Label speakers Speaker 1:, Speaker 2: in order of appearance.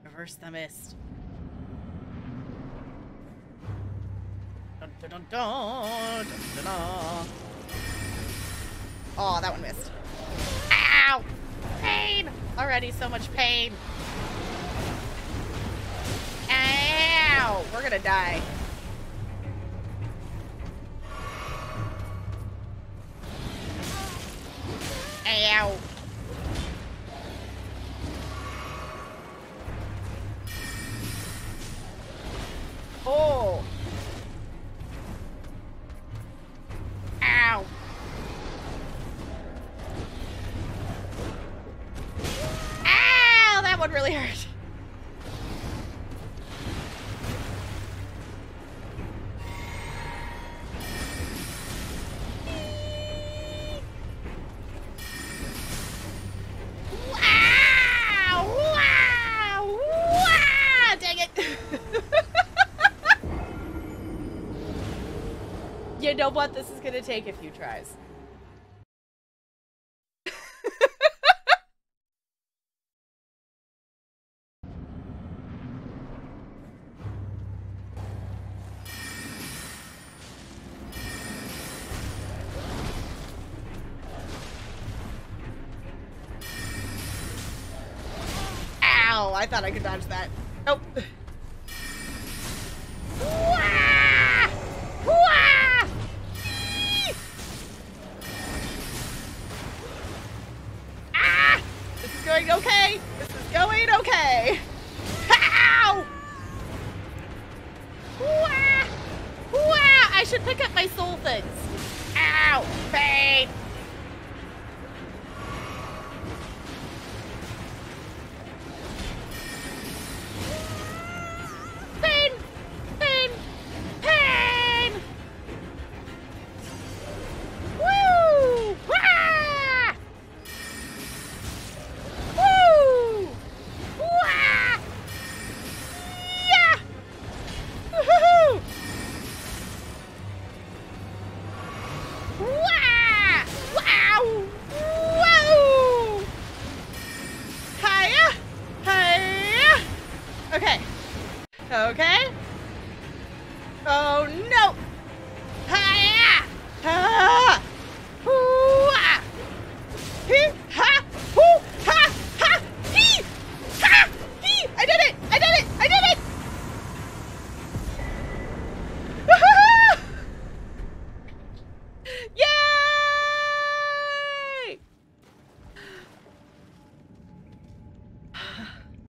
Speaker 1: Reverse the mist. Dun, dun, dun, dun, dun, dun, dun. Oh, that one missed. Ow! Pain! Already so much pain. Ow! We're gonna die. Ow! Oh! Ow! Ow! That one really hurt. Wow! Wow! Wow! Dang it! You know what? This is gonna take a few tries. Ow! I thought I could dodge that. Nope. Wah! Wah! Ah! This is going okay. This is going okay. Ow! Wah! Wah! I should pick up my soul things. Ow! Pain! Pain! Pain! Pain! Woo! Wah! Woo! Wah! Yeah! Woohoo! Wah! Wow! Whoa! Hiya! Hiya! Okay. Okay.